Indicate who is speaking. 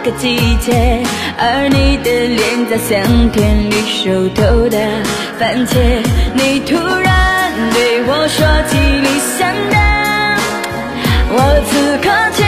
Speaker 1: 个季节，而你的脸在香甜里熟透的番茄。你突然对我说起理想的，我此刻